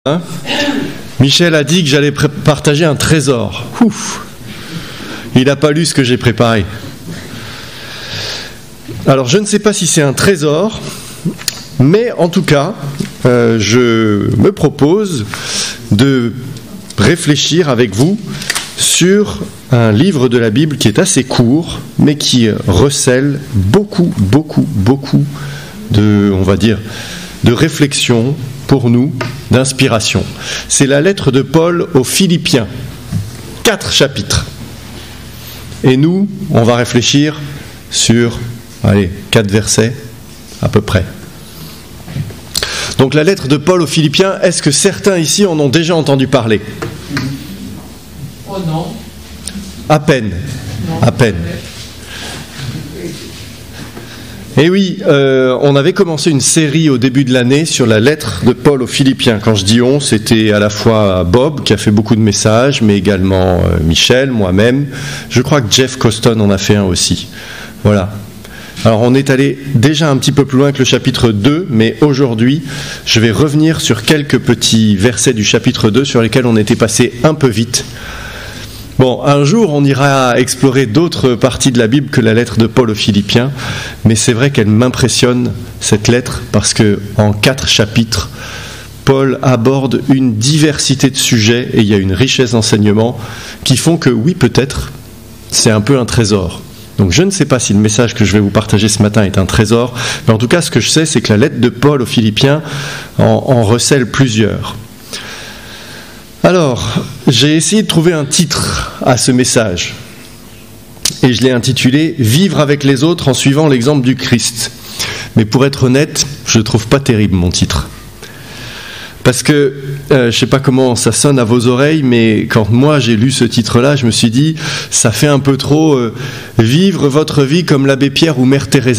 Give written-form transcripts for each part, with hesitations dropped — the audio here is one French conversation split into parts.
Michel a dit que j'allais partager un trésor. Ouf. Il n'a pas lu ce que j'ai préparé. Alors je ne sais pas si c'est un trésor, mais en tout cas, je me propose de réfléchir avec vous sur un livre de la Bible qui est assez court, mais qui recèle beaucoup de, on va dire, de réflexion pour nous, d'inspiration. C'est la lettre de Paul aux Philippiens, 4 chapitres. Et nous, on va réfléchir sur, 4 versets à peu près. Donc la lettre de Paul aux Philippiens, est-ce que certains ici en ont déjà entendu parler ? Oh non. À peine. Non. À peine. Et oui, on avait commencé une série au début de l'année sur la lettre de Paul aux Philippiens. Quand je dis on, c'était à la fois Bob qui a fait beaucoup de messages, mais également Michel, moi-même. Je crois que Jeff Coston en a fait un aussi. Voilà. Alors on est allé déjà un petit peu plus loin que le chapitre 2, mais aujourd'hui, je vais revenir sur quelques petits versets du chapitre 2 sur lesquels on était passé un peu vite. Bon, un jour, on ira explorer d'autres parties de la Bible que la lettre de Paul aux Philippiens, mais c'est vrai qu'elle m'impressionne, cette lettre, parce qu'en 4 chapitres, Paul aborde une diversité de sujets et il y a une richesse d'enseignements qui font que, oui, peut-être, c'est un peu un trésor. Donc je ne sais pas si le message que je vais vous partager ce matin est un trésor, mais en tout cas, ce que je sais, c'est que la lettre de Paul aux Philippiens en recèle plusieurs. Alors, j'ai essayé de trouver un titre à ce message et je l'ai intitulé « Vivre avec les autres en suivant l'exemple du Christ ». Mais pour être honnête, je ne trouve pas terrible mon titre. Parce que, je ne sais pas comment ça sonne à vos oreilles, mais quand moi j'ai lu ce titre-là, je me suis dit « ça fait un peu trop vivre votre vie comme l'abbé Pierre ou Mère Teresa ».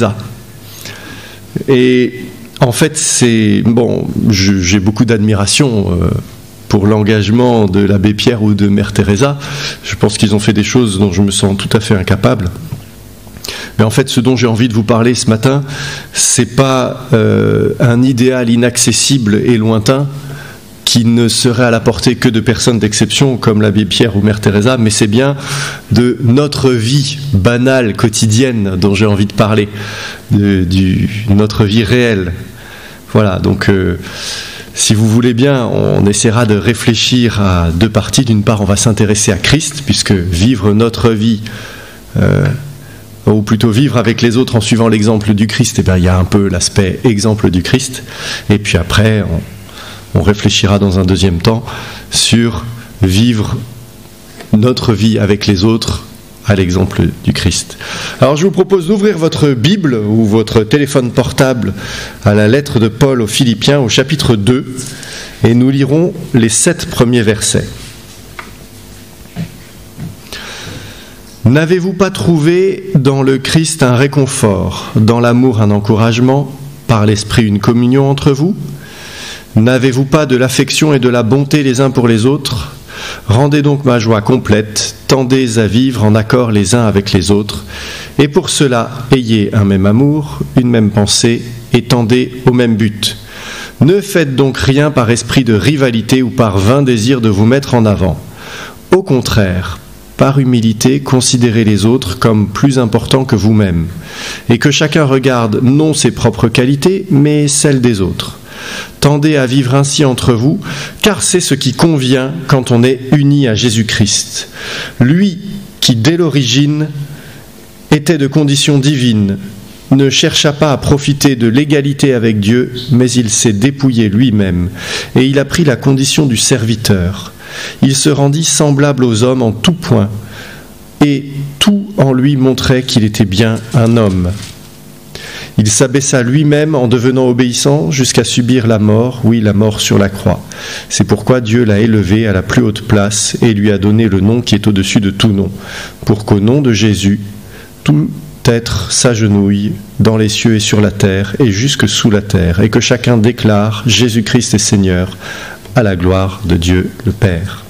Et en fait, c'est... Bon, j'ai beaucoup d'admiration pour l'engagement de l'abbé Pierre ou de Mère Teresa. Je pense qu'ils ont fait des choses dont je me sens tout à fait incapable. Mais en fait, ce dont j'ai envie de vous parler ce matin, c'est pas un idéal inaccessible et lointain qui ne serait à la portée que de personnes d'exception comme l'abbé Pierre ou Mère Teresa, mais c'est bien de notre vie banale, quotidienne, dont j'ai envie de parler, de notre vie réelle. Voilà, donc... si vous voulez bien, on essaiera de réfléchir à 2 parties. D'une part, on va s'intéresser à Christ, puisque vivre notre vie, ou plutôt vivre avec les autres en suivant l'exemple du Christ, eh bien, il y a un peu l'aspect exemple du Christ. Et puis après, on réfléchira dans un deuxième temps sur vivre notre vie avec les autres à l'exemple du Christ. Alors je vous propose d'ouvrir votre Bible ou votre téléphone portable à la lettre de Paul aux Philippiens au chapitre 2 et nous lirons les 7 premiers versets. N'avez-vous pas trouvé dans le Christ un réconfort, dans l'amour un encouragement, par l'Esprit une communion entre vous ? N'avez-vous pas de l'affection et de la bonté les uns pour les autres ? Rendez donc ma joie complète, tendez à vivre en accord les uns avec les autres, et pour cela, ayez un même amour, une même pensée, et tendez au même but. Ne faites donc rien par esprit de rivalité ou par vain désir de vous mettre en avant. Au contraire, par humilité, considérez les autres comme plus importants que vous-même, et que chacun regarde non ses propres qualités, mais celles des autres. Tendez à vivre ainsi entre vous, car c'est ce qui convient quand on est uni à Jésus-Christ. Lui qui, dès l'origine, était de condition divine, ne chercha pas à profiter de l'égalité avec Dieu, mais il s'est dépouillé lui-même, et il a pris la condition du serviteur. Il se rendit semblable aux hommes en tout point, et tout en lui montrait qu'il était bien un homme. Il s'abaissa lui-même en devenant obéissant jusqu'à subir la mort, oui, la mort sur la croix. C'est pourquoi Dieu l'a élevé à la plus haute place et lui a donné le nom qui est au-dessus de tout nom, pour qu'au nom de Jésus, tout être s'agenouille dans les cieux et sur la terre et jusque sous la terre, et que chacun déclare Jésus-Christ est Seigneur, à la gloire de Dieu le Père.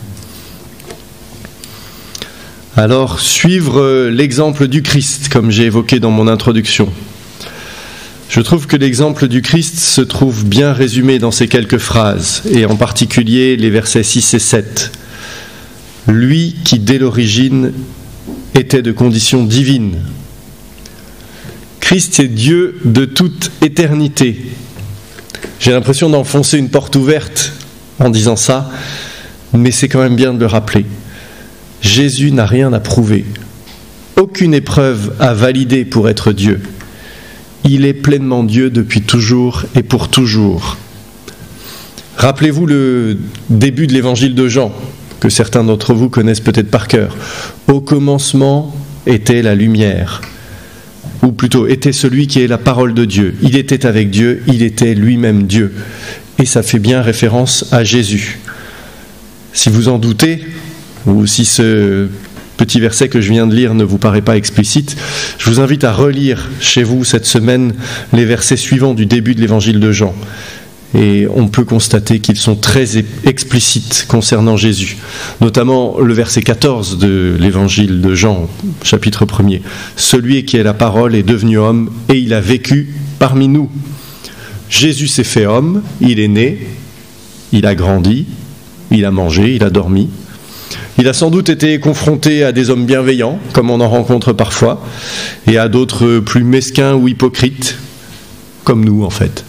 Alors, suivre l'exemple du Christ, comme j'ai évoqué dans mon introduction. Je trouve que l'exemple du Christ se trouve bien résumé dans ces quelques phrases, et en particulier les versets 6 et 7. Lui qui, dès l'origine, était de condition divine. Christ est Dieu de toute éternité. J'ai l'impression d'enfoncer une porte ouverte en disant ça, mais c'est quand même bien de le rappeler. Jésus n'a rien à prouver, aucune épreuve à valider pour être Dieu. Il est pleinement Dieu depuis toujours et pour toujours. Rappelez-vous le début de l'évangile de Jean, que certains d'entre vous connaissent peut-être par cœur. Au commencement était la lumière, ou plutôt était celui qui est la parole de Dieu. Il était avec Dieu, il était lui-même Dieu. Et ça fait bien référence à Jésus. Si vous en doutez, ou si ce petit verset que je viens de lire ne vous paraît pas explicite, je vous invite à relire chez vous cette semaine les versets suivants du début de l'évangile de Jean. Et on peut constater qu'ils sont très explicites concernant Jésus. Notamment le verset 14 de l'évangile de Jean, chapitre 1er. Celui qui est la parole est devenu homme et il a vécu parmi nous. Jésus s'est fait homme, il est né, il a grandi, il a mangé, il a dormi. Il a sans doute été confronté à des hommes bienveillants, comme on en rencontre parfois, et à d'autres plus mesquins ou hypocrites, comme nous en fait.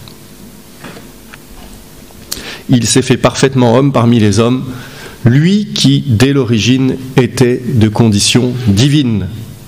Il s'est fait parfaitement homme parmi les hommes, lui qui, dès l'origine, était de condition divine.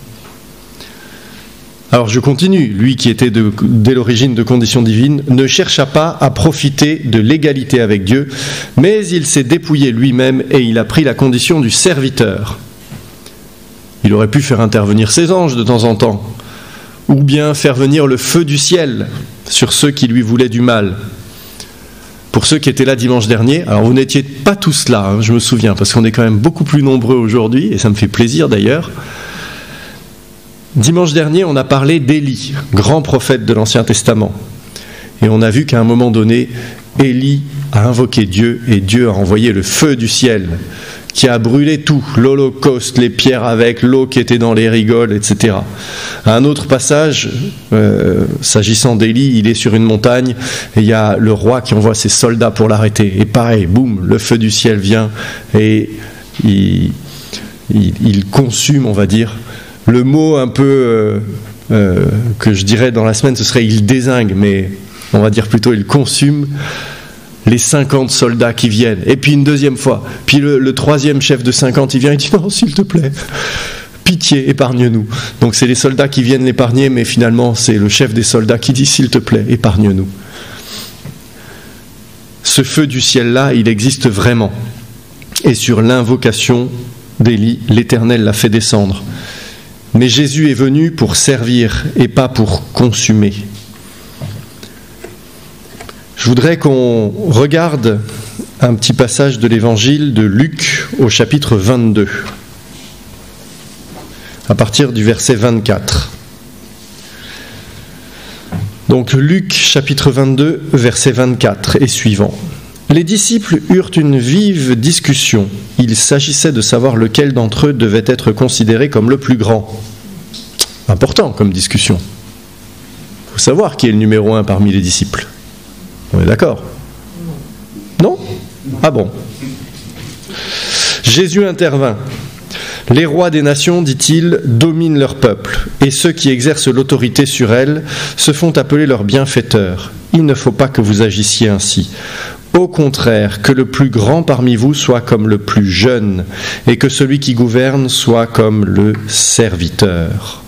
Alors je continue, lui qui était dès l'origine de condition divine, ne chercha pas à profiter de l'égalité avec Dieu, mais il s'est dépouillé lui-même et il a pris la condition du serviteur. Il aurait pu faire intervenir ses anges de temps en temps, ou bien faire venir le feu du ciel sur ceux qui lui voulaient du mal. Pour ceux qui étaient là dimanche dernier, alors vous n'étiez pas tous là, je me souviens, parce qu'on est quand même beaucoup plus nombreux aujourd'hui, et ça me fait plaisir d'ailleurs. Dimanche dernier, on a parlé d'Élie, grand prophète de l'Ancien Testament. Et on a vu qu'à un moment donné, Élie a invoqué Dieu et Dieu a envoyé le feu du ciel qui a brûlé tout, l'Holocauste, les pierres avec, l'eau qui était dans les rigoles, etc. À un autre passage, s'agissant d'Élie, il est sur une montagne et il y a le roi qui envoie ses soldats pour l'arrêter. Et pareil, boum, le feu du ciel vient et il consume, on va dire. Le mot un peu que je dirais dans la semaine, ce serait « il dézingue », mais on va dire plutôt « il consume » les 50 soldats qui viennent. Et puis une deuxième fois. Puis le troisième chef de 50, il vient et dit « non, s'il te plaît, pitié, épargne-nous ». Donc c'est les soldats qui viennent l'épargner, mais finalement c'est le chef des soldats qui dit « s'il te plaît, épargne-nous ». Ce feu du ciel-là, il existe vraiment. Et sur l'invocation d'Élie, l'Éternel l'a fait descendre. Mais Jésus est venu pour servir et pas pour consumer. Je voudrais qu'on regarde un petit passage de l'évangile de Luc au chapitre 22, à partir du verset 24. Donc Luc chapitre 22, verset 24 et suivant. Les disciples eurent une vive discussion. Il s'agissait de savoir lequel d'entre eux devait être considéré comme le plus grand. Important comme discussion. Il faut savoir qui est le numéro 1 parmi les disciples. On est d'accord ? Non ? Ah bon ? Jésus intervint. Les rois des nations, dit-il, dominent leur peuple, et ceux qui exercent l'autorité sur elles se font appeler leurs bienfaiteurs. Il ne faut pas que vous agissiez ainsi. Au contraire, que le plus grand parmi vous soit comme le plus jeune, et que celui qui gouverne soit comme le serviteur.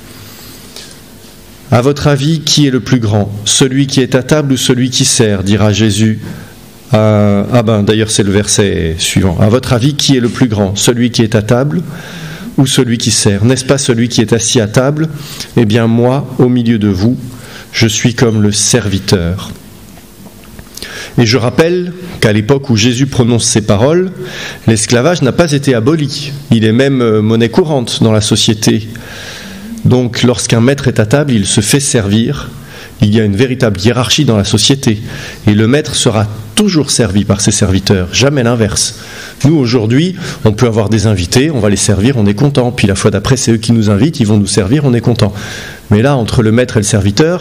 À votre avis, qui est le plus grand ? Celui qui est à table ou celui qui sert ? Dira Jésus. D'ailleurs c'est le verset suivant. À votre avis, qui est le plus grand ? Celui qui est à table ou celui qui sert ? N'est-ce pas celui qui est assis à table ? Eh bien moi, au milieu de vous, je suis comme le serviteur. Et je rappelle qu'à l'époque où Jésus prononce ces paroles, l'esclavage n'a pas été aboli. Il est même monnaie courante dans la société. Donc lorsqu'un maître est à table, il se fait servir. Il y a une véritable hiérarchie dans la société. Et le maître sera toujours servi par ses serviteurs, jamais l'inverse. Nous, aujourd'hui, on peut avoir des invités, on va les servir, on est content. Puis la fois d'après, c'est eux qui nous invitent, ils vont nous servir, on est content. Mais là, entre le maître et le serviteur,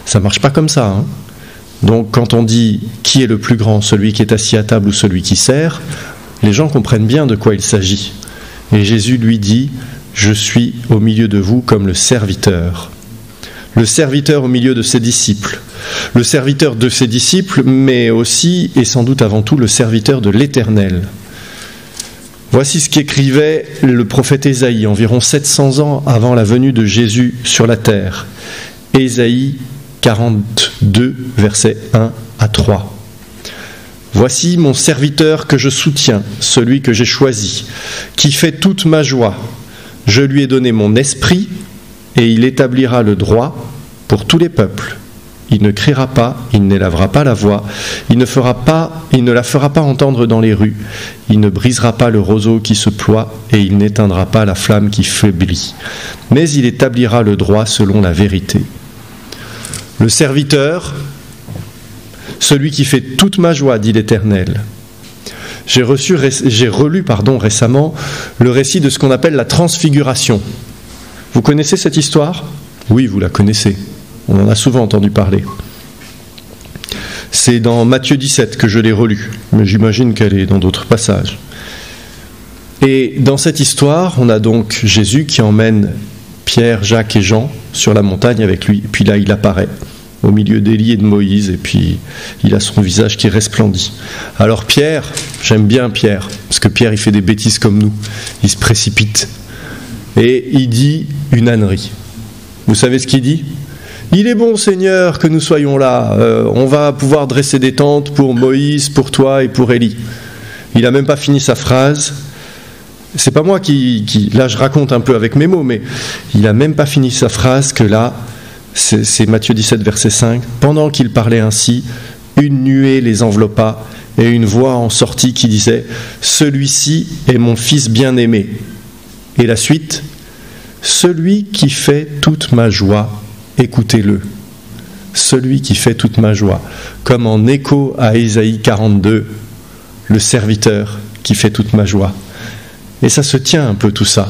Ça ne marche pas comme ça. Donc quand on dit qui est le plus grand, celui qui est assis à table ou celui qui sert, les gens comprennent bien de quoi il s'agit. Et Jésus lui dit, je suis au milieu de vous comme le serviteur. Le serviteur au milieu de ses disciples. Le serviteur de ses disciples, mais aussi et sans doute avant tout le serviteur de l'Éternel. Voici ce qu'écrivait le prophète Ésaïe, environ 700 ans avant la venue de Jésus sur la terre. Ésaïe 42, versets 1 à 3. Voici mon serviteur que je soutiens, celui que j'ai choisi, qui fait toute ma joie. Je lui ai donné mon esprit, et il établira le droit pour tous les peuples. Il ne criera pas, il n'élèvera pas la voix, il ne la fera pas entendre dans les rues, il ne brisera pas le roseau qui se ploie, et il n'éteindra pas la flamme qui faiblit. Mais il établira le droit selon la vérité. Le serviteur, celui qui fait toute ma joie, dit l'Éternel. J'ai relu récemment le récit de ce qu'on appelle la transfiguration. Vous connaissez cette histoire ? Oui, vous la connaissez. On en a souvent entendu parler. C'est dans Matthieu 17 que je l'ai relu, mais j'imagine qu'elle est dans d'autres passages. Et dans cette histoire, on a donc Jésus qui emmène Pierre, Jacques et Jean sur la montagne avec lui. Et puis là, il apparaît au milieu d'Élie et de Moïse, et puis il a son visage qui resplendit. Alors Pierre, j'aime bien Pierre, parce que Pierre, il fait des bêtises comme nous. Il se précipite. Et il dit une ânerie. Vous savez ce qu'il dit ? Il est bon, Seigneur, que nous soyons là. On va pouvoir dresser des tentes pour Moïse, pour toi et pour Élie. Il n'a même pas fini sa phrase. C'est pas moi qui... Là, je raconte un peu avec mes mots, mais il n'a même pas fini sa phrase que là, c'est Matthieu 17, verset 5. Pendant qu'il parlait ainsi, une nuée les enveloppa et une voix en sortit qui disait « Celui-ci est mon fils bien-aimé ». Et la suite, « Celui qui fait toute ma joie, écoutez-le. » Celui qui fait toute ma joie. Comme en écho à Ésaïe 42, le serviteur qui fait toute ma joie. Et ça se tient un peu tout ça.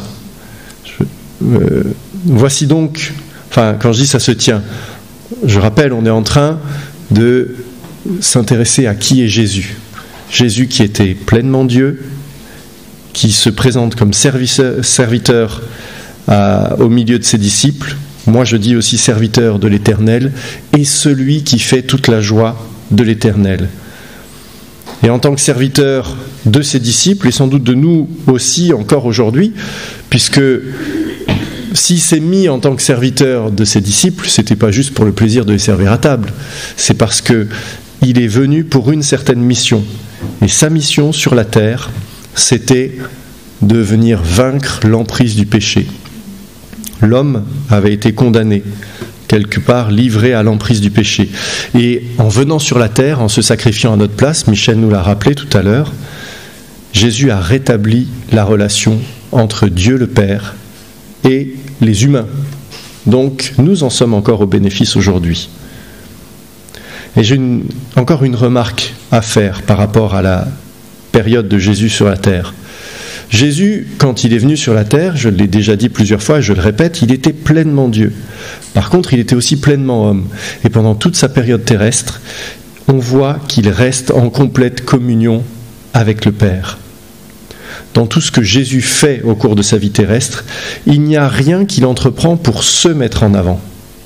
Voici donc, quand je dis ça se tient, je rappelle, on est en train de s'intéresser à qui est Jésus. Jésus qui était pleinement Dieu, qui se présente comme serviteur au milieu de ses disciples. Moi je dis aussi serviteur de l'Éternel, et celui qui fait toute la joie de l'Éternel. Et en tant que serviteur de ses disciples, et sans doute de nous aussi encore aujourd'hui, puisque s'il s'est mis en tant que serviteur de ses disciples, ce n'était pas juste pour le plaisir de les servir à table, c'est parce qu'il est venu pour une certaine mission. Et sa mission sur la terre, c'était de venir vaincre l'emprise du péché. L'homme avait été condamné, quelque part livré à l'emprise du péché. Et en venant sur la terre, en se sacrifiant à notre place, Michel nous l'a rappelé tout à l'heure, Jésus a rétabli la relation entre Dieu le Père et les humains. Donc nous en sommes encore au bénéfice aujourd'hui. Et j'ai encore une remarque à faire par rapport à la période de Jésus sur la terre. Jésus, quand il est venu sur la terre, je l'ai déjà dit plusieurs fois, je le répète, il était pleinement Dieu. Par contre, il était aussi pleinement homme. Et pendant toute sa période terrestre, on voit qu'il reste en complète communion avec le Père. Dans tout ce que Jésus fait au cours de sa vie terrestre, il n'y a rien qu'il entreprend pour se mettre en avant.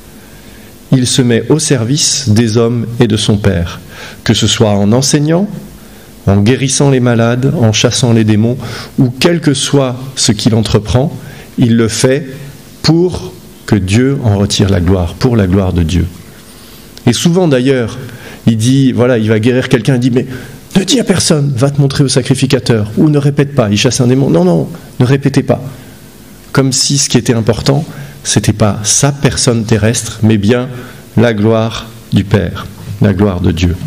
Il se met au service des hommes et de son Père, que ce soit en enseignant, en guérissant les malades, en chassant les démons, ou quel que soit ce qu'il entreprend, il le fait pour que Dieu en retire la gloire, pour la gloire de Dieu. Et souvent d'ailleurs, il dit, voilà, il va guérir quelqu'un, il dit, mais ne dis à personne, va te montrer au sacrificateur, ou ne répète pas, il chasse un démon, non, ne répétez pas. Comme si ce qui était important, c'était pas sa personne terrestre, mais bien la gloire du Père, la gloire de Dieu.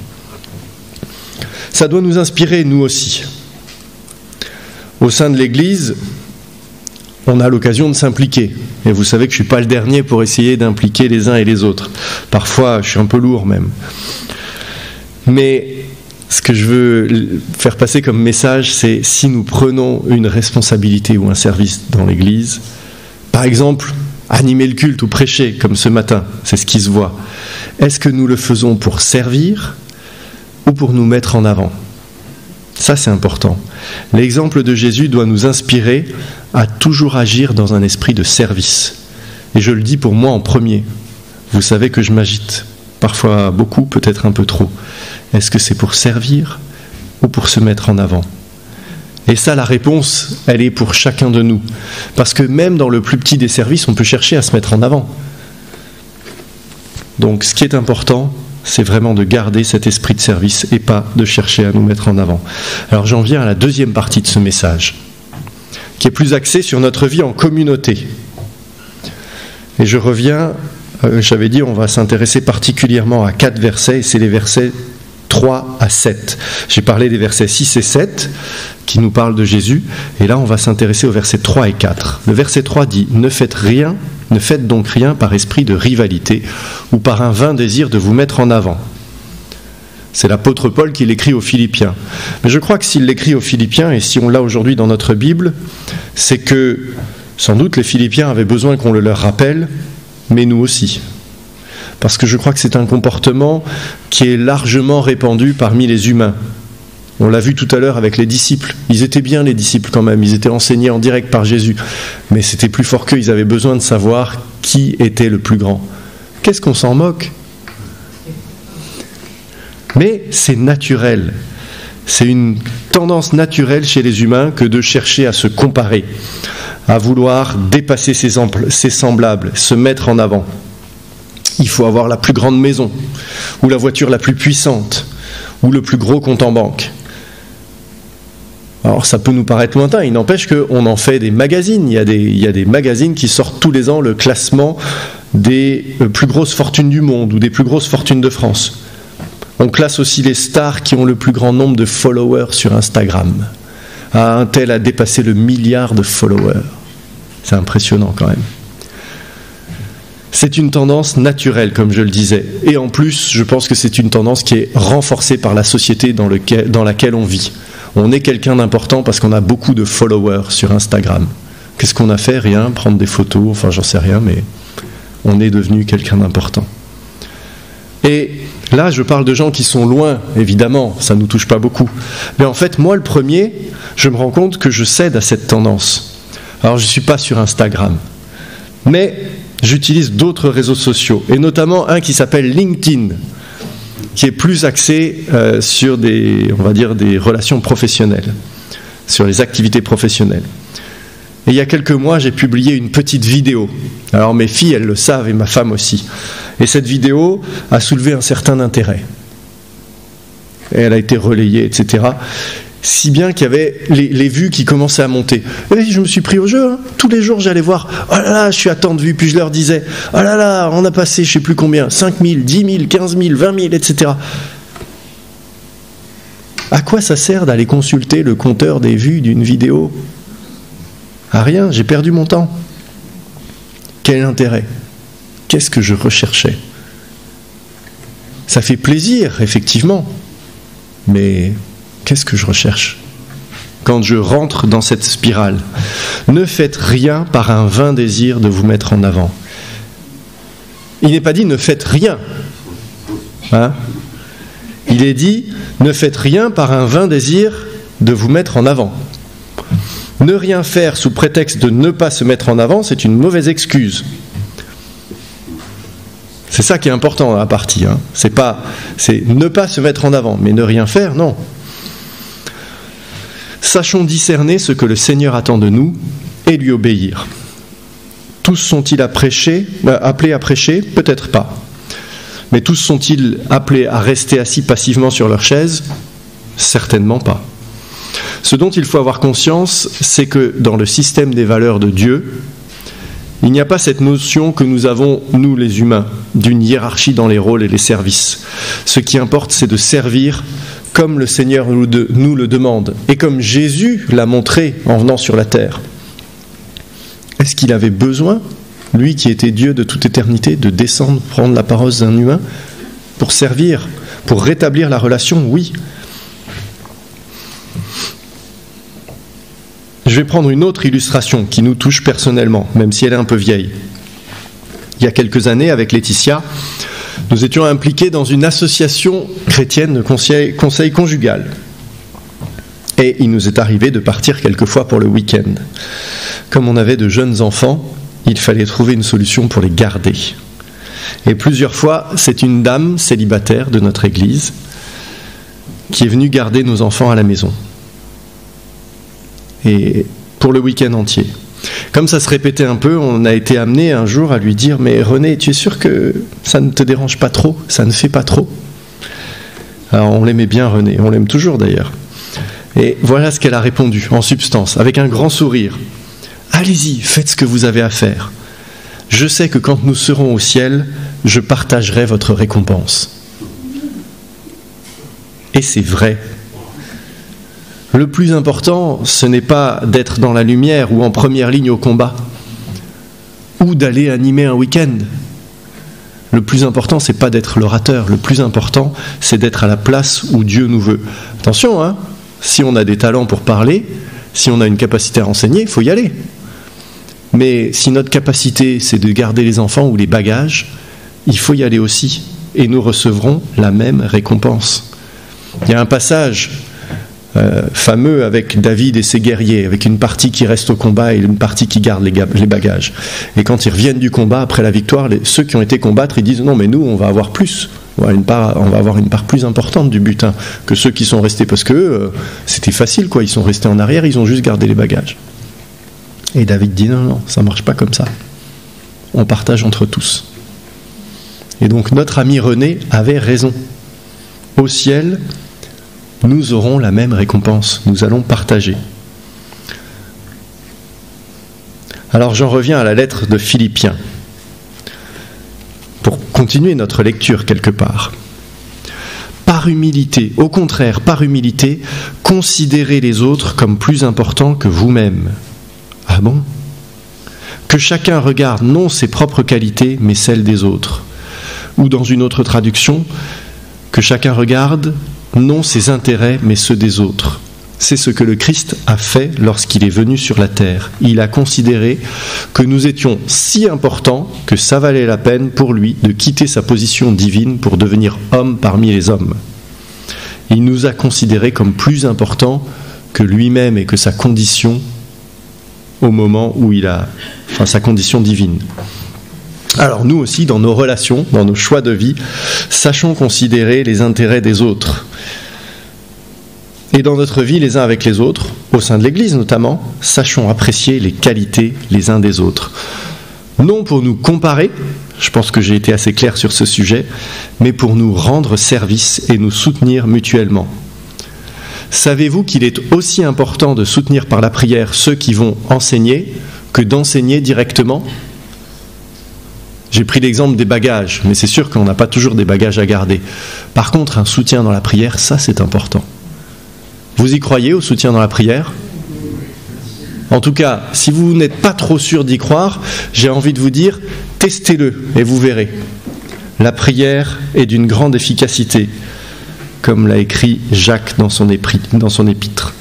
Ça doit nous inspirer, nous aussi. Au sein de l'Église, on a l'occasion de s'impliquer. Et vous savez que je ne suis pas le dernier pour essayer d'impliquer les uns et les autres. Parfois, je suis un peu lourd même. Mais ce que je veux faire passer comme message, c'est si nous prenons une responsabilité ou un service dans l'Église, par exemple, animer le culte ou prêcher, comme ce matin, c'est ce qui se voit, est-ce que nous le faisons pour servir ou pour nous mettre en avant ? Ça, c'est important. L'exemple de Jésus doit nous inspirer à toujours agir dans un esprit de service. Et je le dis pour moi en premier. Vous savez que je m'agite, parfois beaucoup, peut-être un peu trop. Est-ce que c'est pour servir ou pour se mettre en avant ? Et ça, la réponse, elle est pour chacun de nous. Parce que même dans le plus petit des services, on peut chercher à se mettre en avant. Donc, ce qui est important, c'est vraiment de garder cet esprit de service et pas de chercher à nous mettre en avant. Alors, j'en viens à la deuxième partie de ce message, qui est plus axée sur notre vie en communauté. Et je reviens, j'avais dit, on va s'intéresser particulièrement à 4 versets, et c'est les versets 3 à 7. J'ai parlé des versets 6 et 7 qui nous parlent de Jésus, et là on va s'intéresser aux versets 3 et 4. Le verset 3 dit « Ne faites donc rien par esprit de rivalité ou par un vain désir de vous mettre en avant. » C'est l'apôtre Paul qui l'écrit aux Philippiens. Mais je crois que s'il l'écrit aux Philippiens, et si on l'a aujourd'hui dans notre Bible, c'est que sans doute les Philippiens avaient besoin qu'on le leur rappelle, mais nous aussi. Parce que je crois que c'est un comportement qui est largement répandu parmi les humains. On l'a vu tout à l'heure avec les disciples. Ils étaient bien, les disciples, quand même. Ils étaient enseignés en direct par Jésus. Mais c'était plus fort qu'eux. Ils avaient besoin de savoir qui était le plus grand. Qu'est-ce qu'on s'en moque ? Mais c'est naturel. C'est une tendance naturelle chez les humains que de chercher à se comparer, à vouloir dépasser ses semblables, se mettre en avant. Il faut avoir la plus grande maison, ou la voiture la plus puissante, ou le plus gros compte en banque. Alors ça peut nous paraître lointain, il n'empêche qu'on en fait des magazines. Il y a des magazines qui sortent tous les ans le classement des plus grosses fortunes du monde, ou des plus grosses fortunes de France. On classe aussi les stars qui ont le plus grand nombre de followers sur Instagram. Un tel a dépassé le 1 milliard de followers. C'est impressionnant quand même. C'est une tendance naturelle, comme je le disais. Et en plus, je pense que c'est une tendance qui est renforcée par la société dans laquelle on vit. On est quelqu'un d'important parce qu'on a beaucoup de followers sur Instagram. Qu'est-ce qu'on a fait ? Rien, prendre des photos, enfin j'en sais rien, mais on est devenu quelqu'un d'important. Et là, je parle de gens qui sont loin, évidemment, ça ne nous touche pas beaucoup. Mais en fait, moi le premier, je me rends compte que je cède à cette tendance. Alors je ne suis pas sur Instagram, mais j'utilise d'autres réseaux sociaux, et notamment un qui s'appelle LinkedIn, qui est plus axé sur des relations professionnelles, sur les activités professionnelles. Et il y a quelques mois, j'ai publié une petite vidéo. Alors mes filles, elles le savent, et ma femme aussi. Et cette vidéo a soulevé un certain intérêt. Et elle a été relayée, etc. Si bien qu'il y avait les vues qui commençaient à monter. Et je me suis pris au jeu. Hein. Tous les jours, j'allais voir. Oh là là, je suis à tant de vues. Puis je leur disais, oh là là, on a passé, je ne sais plus combien, 5 000, 10 000, 15 000, 20 000, etc. À quoi ça sert d'aller consulter le compteur des vues d'une vidéo ? À rien, j'ai perdu mon temps. Quel intérêt ? Qu'est-ce que je recherchais ? Ça fait plaisir, effectivement. Mais qu'est-ce que je recherche ? Quand je rentre dans cette spirale, ne faites rien par un vain désir de vous mettre en avant. Il n'est pas dit ne faites rien. Hein ? Il est dit ne faites rien par un vain désir de vous mettre en avant. Ne rien faire sous prétexte de ne pas se mettre en avant, c'est une mauvaise excuse. C'est ça qui est important dans la partie. Hein. C'est ne pas se mettre en avant, mais ne rien faire, non. Sachons discerner ce que le Seigneur attend de nous et lui obéir. Tous sont-ils appelés à prêcher ? Peut-être pas. Mais tous sont-ils appelés à rester assis passivement sur leur chaise ? Certainement pas. Ce dont il faut avoir conscience, c'est que dans le système des valeurs de Dieu, il n'y a pas cette notion que nous avons, nous les humains, d'une hiérarchie dans les rôles et les services. Ce qui importe, c'est de servir comme le Seigneur nous le demande, et comme Jésus l'a montré en venant sur la terre. Est-ce qu'il avait besoin, lui qui était Dieu de toute éternité, de descendre, prendre la parole d'un humain, pour servir, pour rétablir la relation ? Oui. Je vais prendre une autre illustration qui nous touche personnellement, même si elle est un peu vieille. Il y a quelques années, avec Laetitia, nous étions impliqués dans une association chrétienne de conseil conjugal. Et il nous est arrivé de partir quelquefois pour le week-end. Comme on avait de jeunes enfants, il fallait trouver une solution pour les garder. Et plusieurs fois, c'est une dame célibataire de notre église qui est venue garder nos enfants à la maison. Et pour le week-end entier. Comme ça se répétait un peu, on a été amené un jour à lui dire « Mais René, tu es sûr que ça ne te dérange pas trop? Ça ne fait pas trop ?» Alors on l'aimait bien René, on l'aime toujours d'ailleurs. Et voilà ce qu'elle a répondu, en substance, avec un grand sourire. « Allez-y, faites ce que vous avez à faire. Je sais que quand nous serons au ciel, je partagerai votre récompense. » Et c'est vrai. Le plus important, ce n'est pas d'être dans la lumière ou en première ligne au combat, ou d'aller animer un week-end. Le plus important, c'est pas d'être l'orateur. Le plus important, c'est d'être à la place où Dieu nous veut. Attention, hein, si on a des talents pour parler, si on a une capacité à enseigner, il faut y aller. Mais si notre capacité, c'est de garder les enfants ou les bagages, il faut y aller aussi. Et nous recevrons la même récompense. Il y a un passage fameux avec David et ses guerriers, avec une partie qui reste au combat et une partie qui garde les bagages. Et quand ils reviennent du combat, après la victoire, ceux qui ont été combattre, ils disent « Non, mais nous, on va avoir plus. On va avoir une part plus importante du butin que ceux qui sont restés. » Parce que c'était facile, quoi. Ils sont restés en arrière, ils ont juste gardé les bagages. Et David dit « Non, ça ne marche pas comme ça. On partage entre tous. » Et donc notre ami René avait raison. Au ciel, nous aurons la même récompense, nous allons partager. Alors j'en reviens à la lettre de Philippiens, pour continuer notre lecture quelque part. Par humilité, au contraire, par humilité, considérez les autres comme plus importants que vous-même. Ah bon ? Que chacun regarde non ses propres qualités, mais celles des autres. Ou dans une autre traduction, que chacun regarde non ses intérêts, mais ceux des autres. C'est ce que le Christ a fait lorsqu'il est venu sur la terre. Il a considéré que nous étions si importants que ça valait la peine pour lui de quitter sa position divine pour devenir homme parmi les hommes. Il nous a considérés comme plus importants que lui-même et que sa condition au moment où sa condition divine. Alors nous aussi, dans nos relations, dans nos choix de vie, sachons considérer les intérêts des autres. Et dans notre vie les uns avec les autres, au sein de l'Église notamment, sachons apprécier les qualités les uns des autres. Non pour nous comparer, je pense que j'ai été assez clair sur ce sujet, mais pour nous rendre service et nous soutenir mutuellement. Savez-vous qu'il est aussi important de soutenir par la prière ceux qui vont enseigner que d'enseigner directement ? J'ai pris l'exemple des bagages, mais c'est sûr qu'on n'a pas toujours des bagages à garder. Par contre, un soutien dans la prière, ça c'est important. Vous y croyez au soutien dans la prière ? En tout cas, si vous n'êtes pas trop sûr d'y croire, j'ai envie de vous dire, testez-le et vous verrez. La prière est d'une grande efficacité, comme l'a écrit Jacques dans son épître.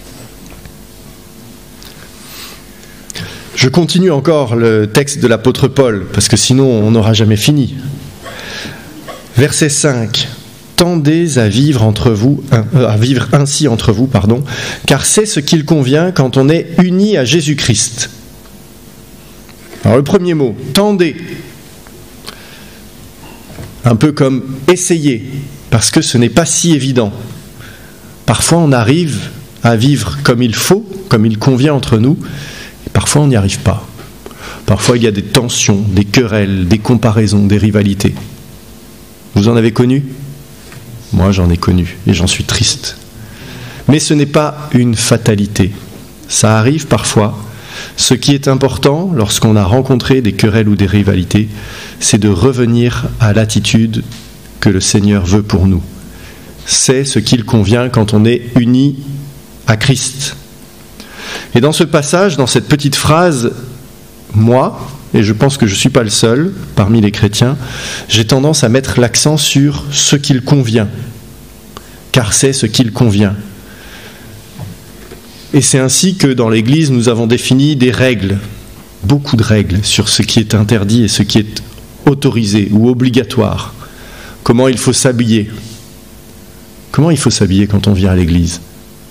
Je continue encore le texte de l'apôtre Paul, parce que sinon on n'aura jamais fini. Verset 5. Tendez à vivre ainsi entre vous, car c'est ce qu'il convient quand on est unis à Jésus-Christ. Alors le premier mot, tendez. Un peu comme essayez, parce que ce n'est pas si évident. Parfois on arrive à vivre comme il faut, comme il convient entre nous, et parfois on n'y arrive pas. Parfois il y a des tensions, des querelles, des comparaisons, des rivalités. Vous en avez connu ? Moi, j'en ai connu et j'en suis triste. Mais ce n'est pas une fatalité. Ça arrive parfois. Ce qui est important, lorsqu'on a rencontré des querelles ou des rivalités, c'est de revenir à l'attitude que le Seigneur veut pour nous. C'est ce qu'il convient quand on est unis à Christ. Et dans ce passage, dans cette petite phrase, moi, et je pense que je ne suis pas le seul parmi les chrétiens, j'ai tendance à mettre l'accent sur ce qu'il convient, car c'est ce qu'il convient. Et c'est ainsi que dans l'Église, nous avons défini des règles beaucoup de règles sur ce qui est interdit et ce qui est autorisé ou obligatoire. Comment il faut s'habiller. Comment il faut s'habiller quand on vient à l'église?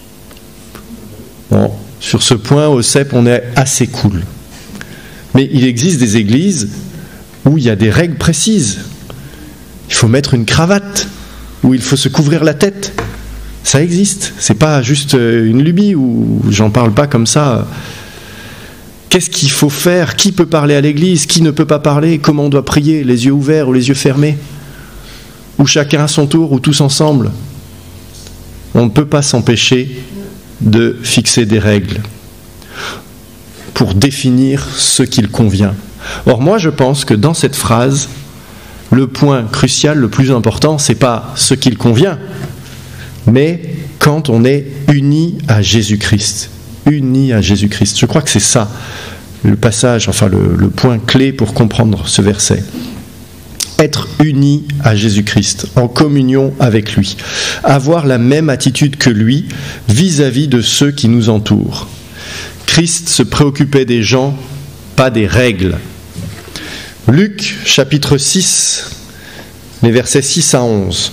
Bon, sur ce point, au CEP, on est assez cool. Mais il existe des églises où il y a des règles précises. Il faut mettre une cravate, où il faut se couvrir la tête. Ça existe. C'est pas juste une lubie, ou j'en parle pas comme ça. Qu'est-ce qu'il faut faire? Qui peut parler à l'église? Qui ne peut pas parler? Comment on doit prier? Les yeux ouverts ou les yeux fermés? Ou chacun à son tour, ou tous ensemble? On ne peut pas s'empêcher de fixer des règles pour définir ce qu'il convient. Or, moi, je pense que dans cette phrase, le point crucial, le plus important, c'est pas ce qu'il convient, mais quand on est uni à Jésus-Christ. Uni à Jésus-Christ. Je crois que c'est ça, le passage, enfin le point clé pour comprendre ce verset. Être uni à Jésus-Christ, en communion avec lui. Avoir la même attitude que lui vis-à-vis de ceux qui nous entourent. Christ se préoccupait des gens, pas des règles. Luc, chapitre 6, les versets 6 à 11.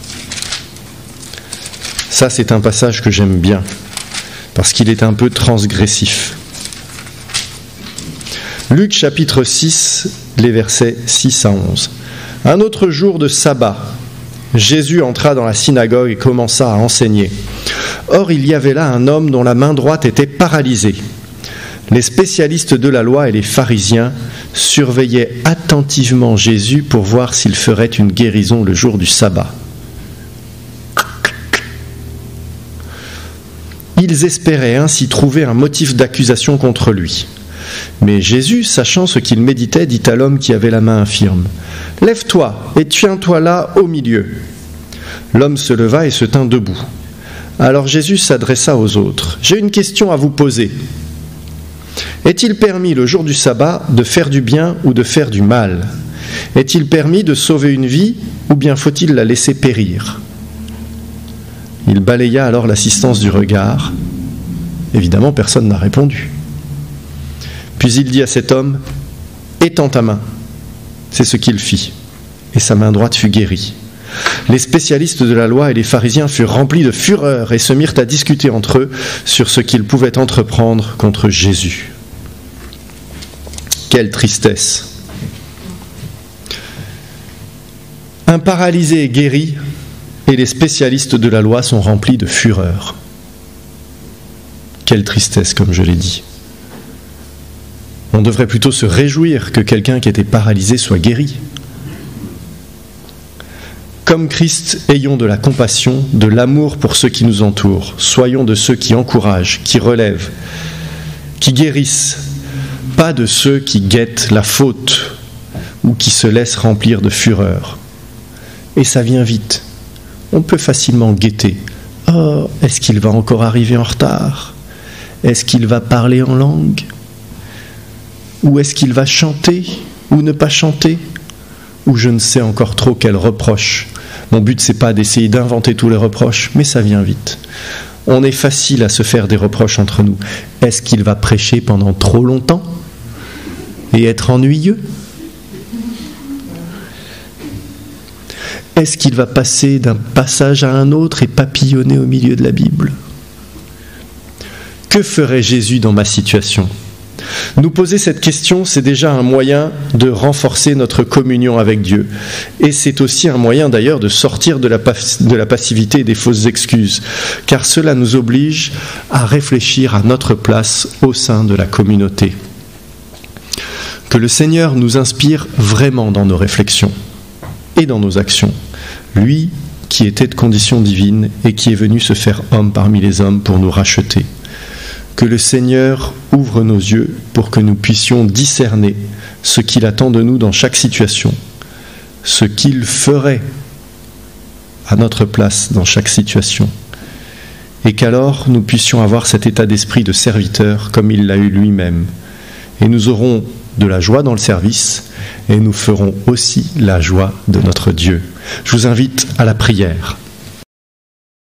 Ça, c'est un passage que j'aime bien, parce qu'il est un peu transgressif. Luc, chapitre 6, les versets 6 à 11. Un autre jour de sabbat, Jésus entra dans la synagogue et commença à enseigner. Or, il y avait là un homme dont la main droite était paralysée. Les spécialistes de la loi et les pharisiens surveillaient attentivement Jésus pour voir s'il ferait une guérison le jour du sabbat. Ils espéraient ainsi trouver un motif d'accusation contre lui. Mais Jésus, sachant ce qu'il méditait, dit à l'homme qui avait la main infirme : « Lève-toi et tiens-toi là au milieu. » L'homme se leva et se tint debout. Alors Jésus s'adressa aux autres : « J'ai une question à vous poser. Est-il permis le jour du sabbat de faire du bien ou de faire du mal? Est-il permis de sauver une vie ou bien faut-il la laisser périr ?» Il balaya alors l'assistance du regard. Évidemment, personne n'a répondu. Puis il dit à cet homme : « Étends ta main. » C'est ce qu'il fit. Et sa main droite fut guérie. Les spécialistes de la loi et les pharisiens furent remplis de fureur et se mirent à discuter entre eux sur ce qu'ils pouvaient entreprendre contre Jésus. Quelle tristesse! Un paralysé est guéri et les spécialistes de la loi sont remplis de fureur. Quelle tristesse, comme je l'ai dit. On devrait plutôt se réjouir que quelqu'un qui était paralysé soit guéri. Comme Christ, ayons de la compassion, de l'amour pour ceux qui nous entourent. Soyons de ceux qui encouragent, qui relèvent, qui guérissent, pas de ceux qui guettent la faute ou qui se laissent remplir de fureur. Et ça vient vite. On peut facilement guetter. Oh, est-ce qu'il va encore arriver en retard? Est-ce qu'il va parler en langue? Ou est-ce qu'il va chanter ou ne pas chanter? Ou je ne sais encore trop quel reproche. Mon but, c'est pas d'essayer d'inventer tous les reproches, mais ça vient vite. On est facile à se faire des reproches entre nous. Est-ce qu'il va prêcher pendant trop longtemps et être ennuyeux? Est-ce qu'il va passer d'un passage à un autre et papillonner au milieu de la Bible? Que ferait Jésus dans ma situation? Nous poser cette question, c'est déjà un moyen de renforcer notre communion avec Dieu. Et c'est aussi un moyen d'ailleurs de sortir de la passivité et des fausses excuses, car cela nous oblige à réfléchir à notre place au sein de la communauté. Que le Seigneur nous inspire vraiment dans nos réflexions et dans nos actions. Lui qui était de condition divine et qui est venu se faire homme parmi les hommes pour nous racheter. Que le Seigneur ouvre nos yeux pour que nous puissions discerner ce qu'il attend de nous dans chaque situation, ce qu'il ferait à notre place dans chaque situation, et qu'alors nous puissions avoir cet état d'esprit de serviteur comme il l'a eu lui-même. Et nous aurons de la joie dans le service, et nous ferons aussi la joie de notre Dieu. Je vous invite à la prière.